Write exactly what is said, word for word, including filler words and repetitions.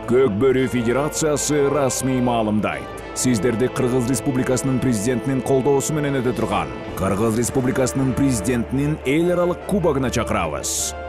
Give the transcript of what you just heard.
Көк бөрү федерациясы расмий маалымдайт. Сиздерди Кыргыз Республикасынын президентинин колдоосу менен өтө турган Кыргыз Республикасынын президентинин эл аралык кубогуна чакырабыз.